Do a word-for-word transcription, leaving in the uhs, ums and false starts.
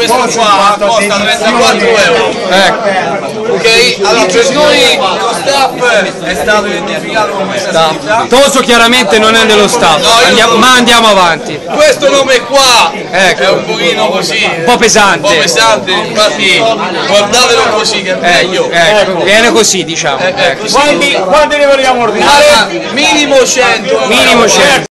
questo qua costa trentaquattro euro. Ecco. Ok? Allora per noi lo staff è stato identificato come staff. Toso chiaramente non è dello staff, No, andiamo, non- ma andiamo avanti. Questo nome qua Ecco. è un pochino così. Un po' pesante. Un po' pesante, infatti guardatelo così che è meglio. Ecco, viene così diciamo. Eh, eh, così. Quanti, quanti ne vogliamo ordinare? Minimo cento. Minimo cento.